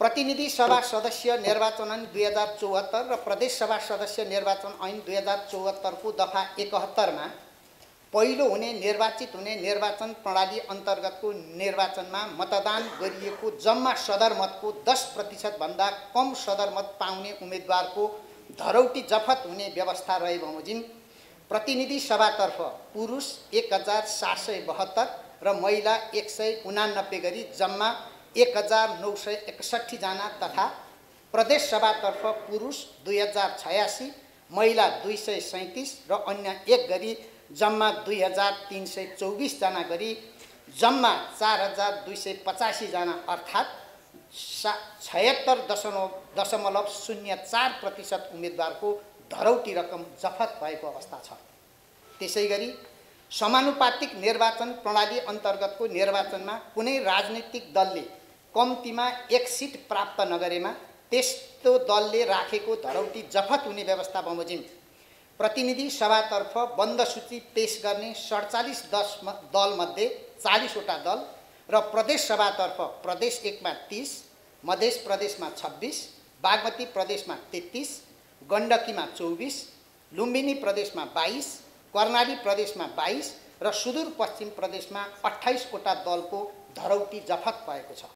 प्रतिनिधि सभा सदस्य निर्वाचन ऐन 2074 र प्रदेश सभा सदस्य निर्वाचन ऐन 2074 को दफा 71 मा पहिलो हुने निर्वाचित हुने निर्वाचन प्रणाली अन्तर्गतको निर्वाचनमा मतदान गरिएको जम्मा सदरमतको 10% भन्दा कम सदरमत पाउने उम्मेदवारको धरौटी जफत हुने व्यवस्था रहे बमोजिम प्रतिनिधि सभातर्फ पुरुष 1772 र महिला 189 गरी जम्मा 1961 जना तथा प्रदेश सभातर्फ पुरुष 2086 महिला 237 र अन्य 1 गरी जम्मा 2324 जना गरी जम्मा 4285 जना अर्थात् 76.04% उम्मेदवारको धरौटी रकम जफत भएको अवस्था छ। त्यसैगरी समानुपातिक निर्वाचन प्रणाली अन्तर्गतको निर्वाचनमा कुनै राजनीतिक दलले कम्तीमा 1 सिट प्राप्त नगरेमा त्यस्तो दलले राखेको धरौटी जफत हुने व्यवस्था बमोजिम प्रतिनिधि सभातर्फ बन्द सूची पेश गर्ने 47 दल मध्ये 40 वटा दल र प्रदेश सभातर्फ प्रदेश 1 मा 30, मध्य प्रदेशमा 26, बागमती प्रदेशमा 33, गण्डकीमा 24, लुम्बिनी प्रदेशमा 22, कर्णाली प्रदेशमा 22 र सुदूरपश्चिम प्रदेशमा 28 वटा दलको धरौटी जफत भएको छ।